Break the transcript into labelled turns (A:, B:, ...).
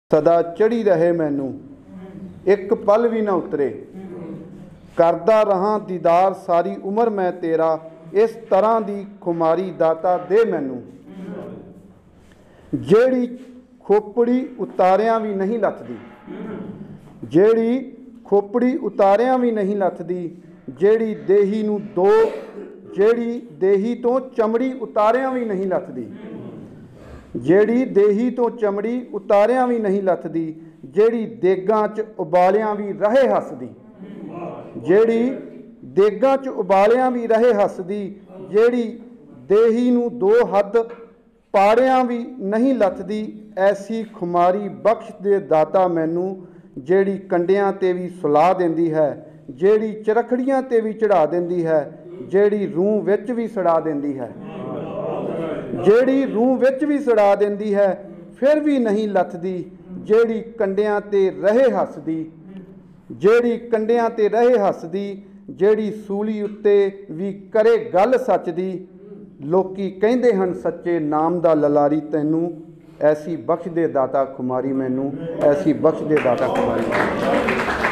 A: सदा चढ़ी रहे मैनू एक पल भी ना उतरे। करदा रहा दीदार सारी उम्र मैं तेरा, इस तरह दी खुमारी दाता दे मैनू। जेड़ी खोपड़ी उतारियां भी नहीं लथदी, जेड़ी खोपड़ी उतारियां भी नहीं लथदी, जेड़ी देही नू दो, जेड़ी देही तो चमड़ी उतारियां भी नहीं लथदी, जेड़ी देही तो चमड़ी उतारियां भी नहीं लथदी, जेड़ी देगां च उबालियां भी रहे हसदी, जेड़ी देगां च उबालियां भी रहे हसदी, जेड़ी देही नू दो हद पाड़ियां भी नहीं लथदी, ऐसी खुमारी बख्श दे दाता मैनू। जेड़ी कंडियां ते भी सुला देंदी है, जेड़ी चरखड़ियां ते भी चढ़ा देंदी है, जेड़ी रूह विच भी सड़ा देंदी है, जेड़ी रूह विच भी सड़ा देंदी है, फिर भी नहीं लथदी, जेड़ी कंडियां ते रहे हसदी, जेड़ी कंडियां ते रहे हसदी, जेड़ी सूली उत्ते भी करे गल सच दी। लोकी कहंदे हन सच्चे नाम दा ललारी तैनू, ऐसी बख्श दे दाता खुमारी मैनू, ऐसी बख्श दे दाता खुमारी।